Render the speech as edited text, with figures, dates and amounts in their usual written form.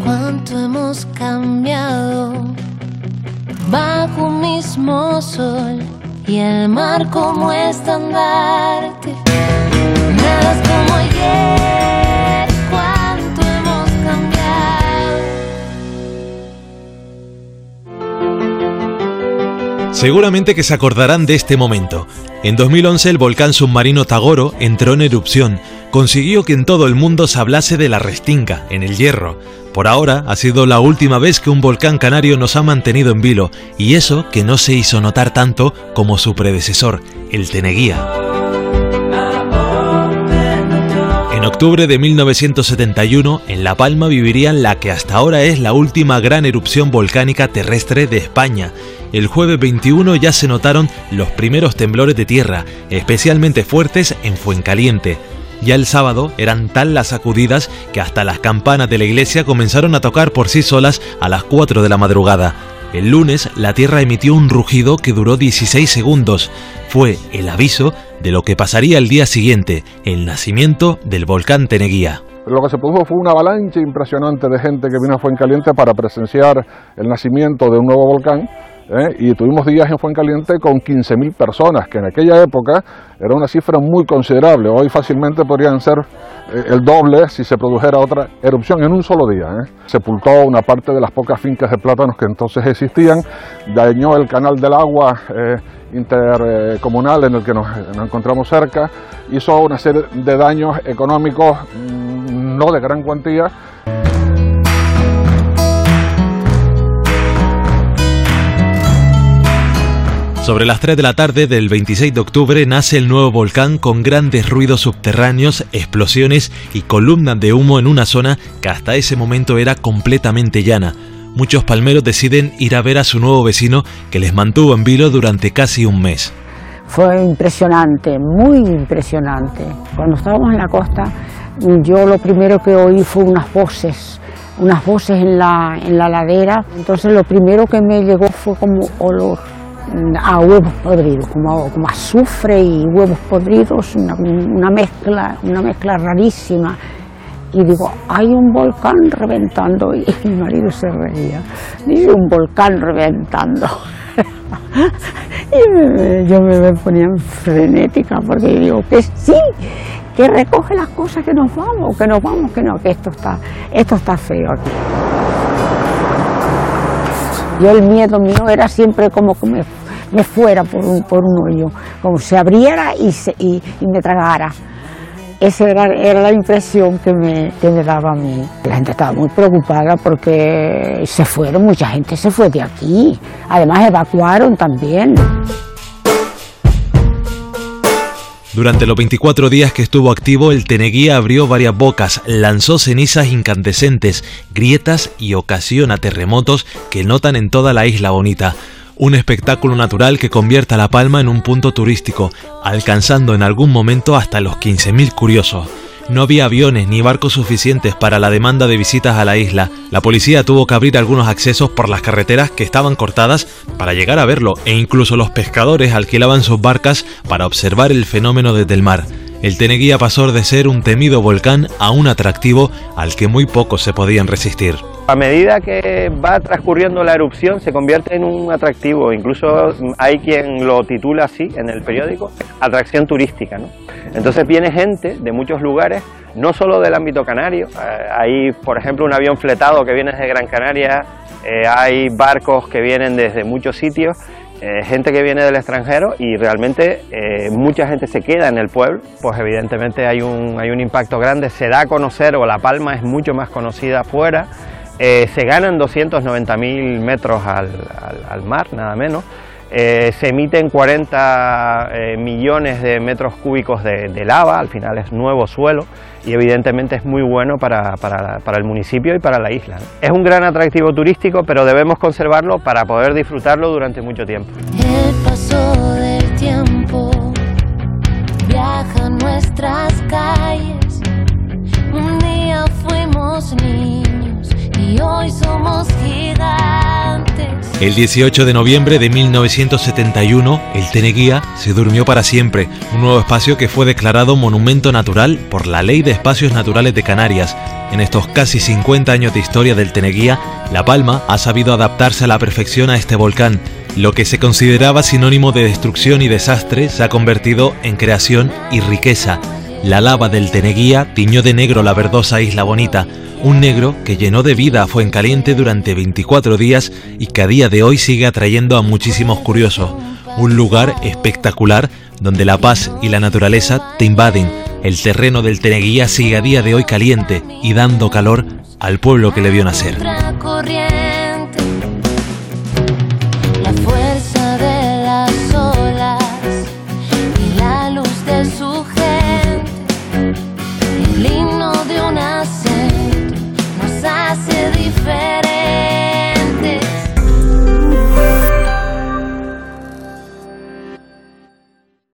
cuánto hemos cambiado bajo un mismo sol y el mar como estandarte. Nada es como ayer, cuánto hemos cambiado. Seguramente que se acordarán de este momento. En 2011 el volcán submarino Tagoro entró en erupción. Consiguió que en todo el mundo se hablase de la Restinga, en el Hierro. Por ahora ha sido la última vez que un volcán canario nos ha mantenido en vilo, y eso que no se hizo notar tanto como su predecesor, el Teneguía. En octubre de 1971, en La Palma vivirían la que hasta ahora es la última gran erupción volcánica terrestre de España. El jueves 21 ya se notaron los primeros temblores de tierra, especialmente fuertes en Fuencaliente. Ya el sábado eran tal las sacudidas que hasta las campanas de la iglesia comenzaron a tocar por sí solas a las 4 de la madrugada. El lunes la tierra emitió un rugido que duró 16 segundos. Fue el aviso de lo que pasaría el día siguiente, el nacimiento del volcán Teneguía. Lo que se produjo fue una avalancha impresionante de gente que vino a Fuencaliente para presenciar el nacimiento de un nuevo volcán. Y tuvimos días en Fuencaliente con 15.000 personas, que en aquella época era una cifra muy considerable. Hoy fácilmente podrían ser el doble si se produjera otra erupción en un solo día. Sepultó una parte de las pocas fincas de plátanos que entonces existían, dañó el canal del agua intercomunal en el que nos encontramos cerca, hizo una serie de daños económicos no de gran cuantía. Sobre las 3 de la tarde del 26 de octubre nace el nuevo volcán con grandes ruidos subterráneos, explosiones y columnas de humo en una zona que hasta ese momento era completamente llana. Muchos palmeros deciden ir a ver a su nuevo vecino que les mantuvo en vilo durante casi un mes. Fue impresionante, muy impresionante. Cuando estábamos en la costa, yo lo primero que oí fue unas voces en la ladera. Entonces lo primero que me llegó fue como olor a huevos podridos, como azufre y huevos podridos, una mezcla rarísima. Y digo, hay un volcán reventando, y mi marido se reía, dice, un volcán reventando. Y yo me ponía frenética, porque digo, que sí, que recoge las cosas, que nos vamos, que esto está feo aquí. Yo el miedo mío era siempre como que me fuera por un hoyo, como se abriera y me tragara. Esa era la impresión que me daba a mí. La gente estaba muy preocupada porque mucha gente se fue de aquí. Además evacuaron también. Durante los 24 días que estuvo activo, el Teneguía abrió varias bocas, lanzó cenizas incandescentes, grietas y ocasiona terremotos que notan en toda la Isla Bonita. Un espectáculo natural que convierte a La Palma en un punto turístico, alcanzando en algún momento hasta los 15.000 curiosos. No había aviones ni barcos suficientes para la demanda de visitas a la isla. La policía tuvo que abrir algunos accesos por las carreteras que estaban cortadas para llegar a verlo, e incluso los pescadores alquilaban sus barcas para observar el fenómeno desde el mar. El Teneguía pasó de ser un temido volcán a un atractivo al que muy pocos se podían resistir. A medida que va transcurriendo la erupción se convierte en un atractivo, incluso hay quien lo titula así en el periódico, atracción turística, ¿no? Entonces viene gente de muchos lugares, no solo del ámbito canario, hay por ejemplo un avión fletado que viene desde Gran Canaria, hay barcos que vienen desde muchos sitios, gente que viene del extranjero y realmente mucha gente se queda en el pueblo, pues evidentemente hay un impacto grande, se da a conocer, o La Palma es mucho más conocida afuera. Se ganan 290.000 metros al mar, nada menos. Se emiten 40 millones de metros cúbicos de lava, al final es nuevo suelo y evidentemente es muy bueno para el municipio y para la isla, ¿no? Es un gran atractivo turístico, pero debemos conservarlo para poder disfrutarlo durante mucho tiempo. El paso del tiempo viaja en nuestras calles. Un día fuimos niños y hoy somos gigantes. El 18 de noviembre de 1971, el Teneguía se durmió para siempre, un nuevo espacio que fue declarado Monumento Natural por la Ley de Espacios Naturales de Canarias. En estos casi 50 años de historia del Teneguía, La Palma ha sabido adaptarse a la perfección a este volcán. Lo que se consideraba sinónimo de destrucción y desastre se ha convertido en creación y riqueza. La lava del Teneguía tiñó de negro la verdosa Isla Bonita, un negro que llenó de vida a Fuencaliente durante 24 días y que a día de hoy sigue atrayendo a muchísimos curiosos. Un lugar espectacular donde la paz y la naturaleza te invaden. El terreno del Teneguía sigue a día de hoy caliente y dando calor al pueblo que le vio nacer.